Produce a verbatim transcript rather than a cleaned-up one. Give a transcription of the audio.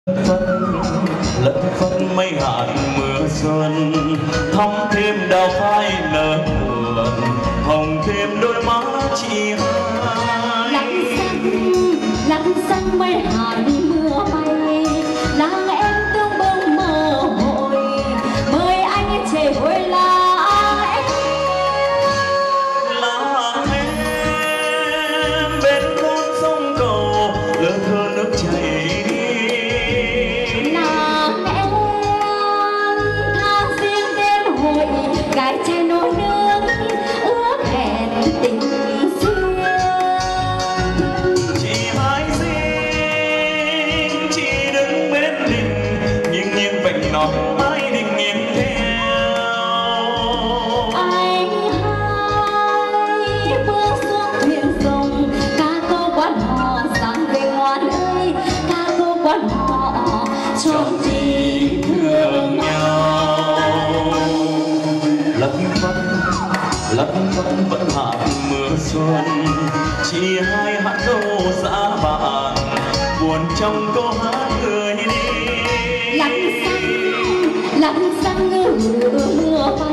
lất phất mây hạt mưa xuân, thắm thêm đào phai nở buồn, hồng thêm đôi má chị hai. Lặng xanh lặng xanh mây hạt mưa bay, làng em tương bông mơ hội, mời anh trẻ hồi làng em. Làng em bên con sông cầu, lơ thơ nước chảy. Gái trai nối nước ước hẹn tình xưa. Chị hai xinh chị đứng bên đình, nghiêng nghiêng vành nón mái đình nghiêng theo. Anh hai bước xuống thuyền rồng, ca câu quan họ sang về ngoan ơi, ca câu quan họ chọn chị thương nhau. Lất phất lất phất vẫn hạt mưa xuân, chị hai hát đâu dã bạn, buồn trong câu hát cười đi. Lặng xanh lặng xanh ngừ mưa bay,